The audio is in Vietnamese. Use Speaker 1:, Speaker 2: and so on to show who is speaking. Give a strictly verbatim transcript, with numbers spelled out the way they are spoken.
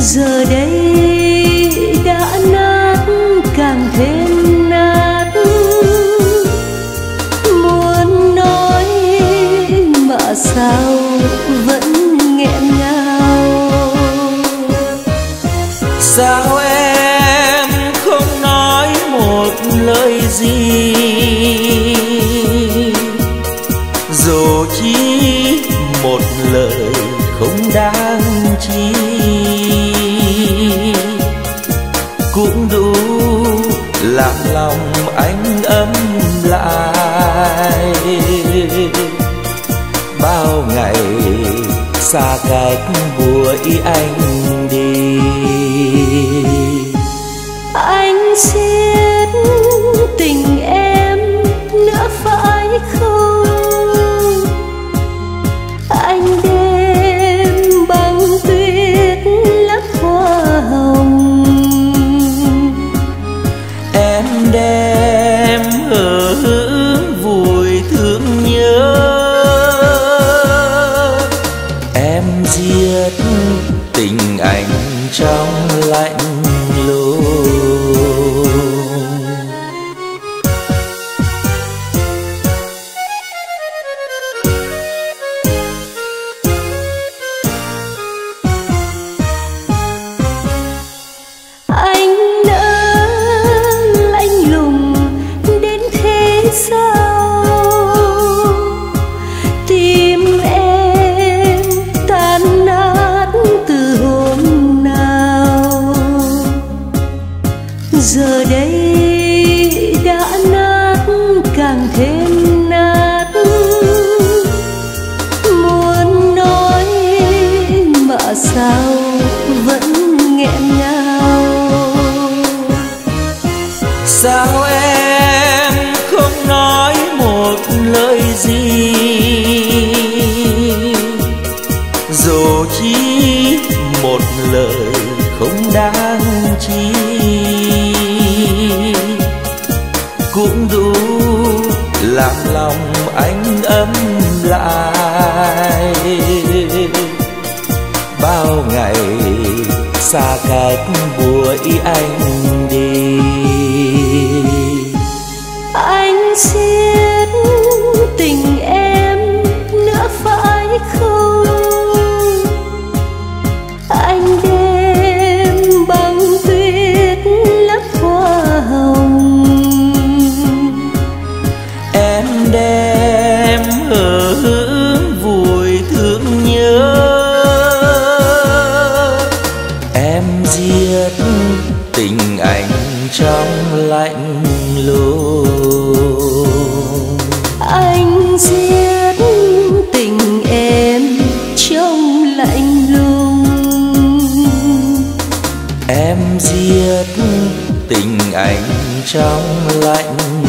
Speaker 1: giờ đây đã nát càng thêm nát, muốn nói mà sao vẫn nghẹn ngào.
Speaker 2: Sao em không nói một lời gì, dù chỉ một lời không đáng chi, cũng đủ làm lòng anh ấm lại. Bao ngày xa cách buổi anh đi,
Speaker 1: anh xiết tình em nữa phải không? Anh đêm băng tuyết lắc hoa hồng,
Speaker 2: em đem hờ hững vùi thương nhớ. Em giết tình anh trong lạnh lùng.
Speaker 1: Anh nỡ lạnh lùng đến thế sao? Tim em tan nát từ hôm nào, giờ đây đã nát càng thêm nát, muốn nói mà sao vẫn nghẹn ngào.
Speaker 2: Sao em không nói một lời gì, dù chỉ một lời không đáng chi, cũng đủ làm lòng anh ấm lại. Bao ngày xa cách buổi anh đi,
Speaker 1: anh xiết tình em nữa phải không? Anh đêm băng tuyết lắc hoa hồng,
Speaker 2: em đem hờ hững vùi thương nhớ. Em giết tình anh trong lạnh lùng.
Speaker 1: anh giết tình em trong lạnh lùng.
Speaker 2: Em giết tình anh trong lạnh